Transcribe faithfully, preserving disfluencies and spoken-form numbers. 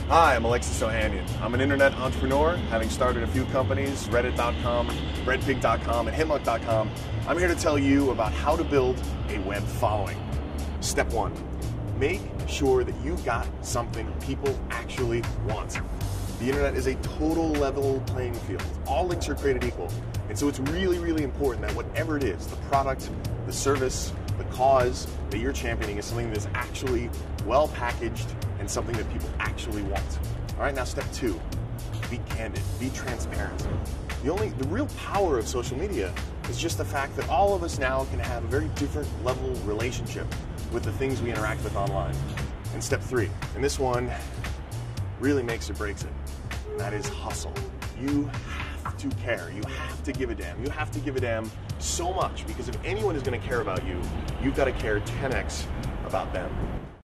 Hi, I'm Alexis Ohanian. I'm an internet entrepreneur, having started a few companies, Reddit dot com, Breadpig dot com, and Hitmonk dot com. I'm here to tell you about how to build a web following. Step one, make sure that you got something people actually want. The internet is a total level playing field. All links are created equal. And so it's really, really important that whatever it is, the product, the service, the cause that you're championing is something that's actually well packaged and something that people actually want. All right, now step two, be candid, be transparent. The only, the real power of social media is just the fact that all of us now can have a very different level relationship with the things we interact with online. And step three, and this one really makes or breaks it, and that is hustle. You have to care, you have to give a damn, you have to give a damn so much, because if anyone is going to care about you, you've got to care ten X about them.